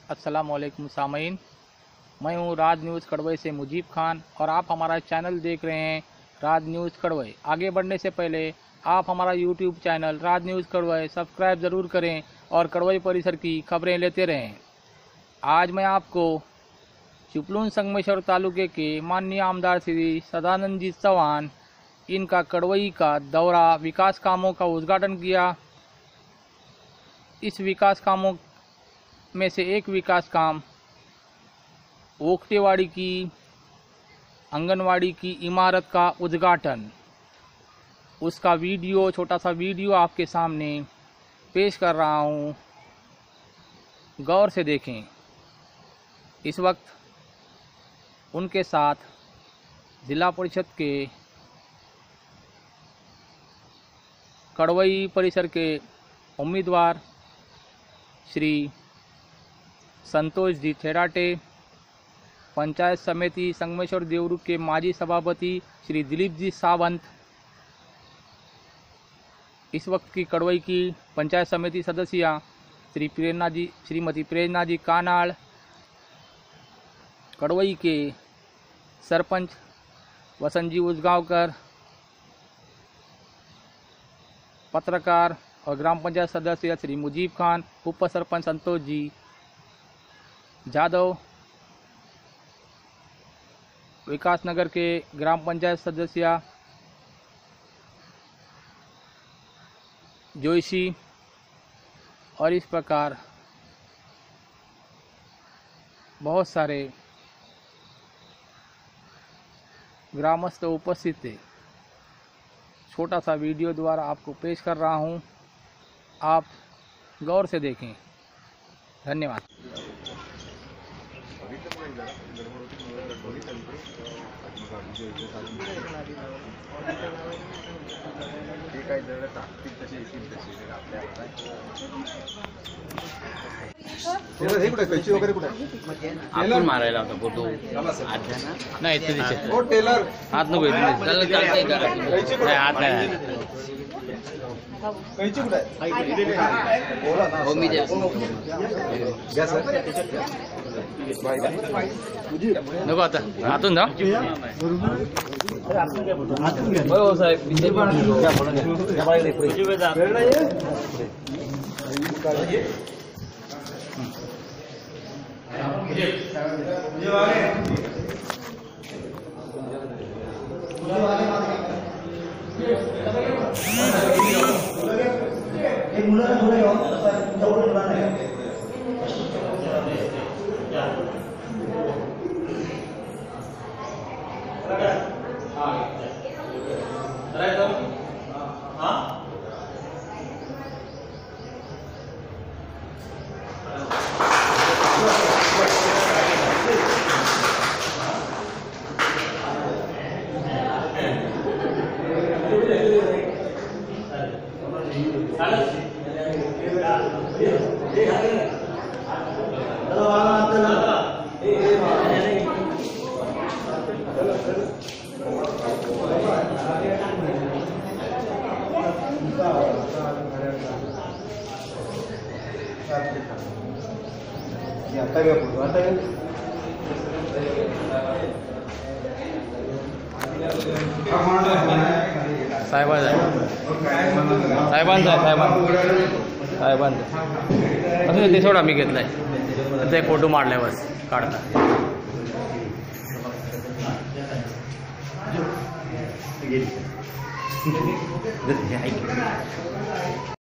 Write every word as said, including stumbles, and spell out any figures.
अस्सलाम वालेकुम सामीन, मैं हूँ राज न्यूज़ कड़वई से मुजीब खान और आप हमारा चैनल देख रहे हैं राज न्यूज़ कड़वई। आगे बढ़ने से पहले आप हमारा यूट्यूब चैनल राज न्यूज़ कड़वई सब्सक्राइब ज़रूर करें और कड़वई परिसर की खबरें लेते रहें। आज मैं आपको चिपळूण संगमेश्वर तालुके के माननीय आमदार श्री सदानंद जी चौहान इनका कड़वई का दौरा विकास कामों का उद्घाटन किया। इस विकास कामों में से एक विकास काम ओखटेवाड़ी की आंगनवाड़ी की इमारत का उद्घाटन, उसका वीडियो छोटा सा वीडियो आपके सामने पेश कर रहा हूँ, गौर से देखें। इस वक्त उनके साथ जिला परिषद के कड़वई परिसर के उम्मीदवार श्री संतोष जी थेराटे, पंचायत समिति संगमेश्वर देवरू के माजी सभापति श्री दिलीप जी सावंत, इस वक्त की कड़वई की पंचायत समिति सदस्य श्री प्रेरणा जी श्रीमती प्रेरणा जी कानाड़, कड़वई के सरपंच वसंत जी उजगांवकर, पत्रकार और ग्राम पंचायत सदस्य श्री मुजीब खान, उप सरपंच संतोष जी जादव, विकास नगर के ग्राम पंचायत सदस्य जोशी और इस प्रकार बहुत सारे ग्रामस्थ उपस्थित थे। छोटा सा वीडियो द्वारा आपको पेश कर रहा हूं, आप गौर से देखें। धन्यवाद। आपण मारायला होता फोटो नाही इथे दिसे ओ टेलर हात नको इथे चल चालतंय का नाही हात नाही कैची कुठे आहे बोला ना हो मी दे घ्या सर नको आता हातून जा हो साहेब इथे पण घ्या बोला घ्या बाहेर पुढे साहेबांचा साहेबांचा साहेबांचा असं ते सोडा मी घेतलाय त्याचा एक फोटो मारलाय बस काढता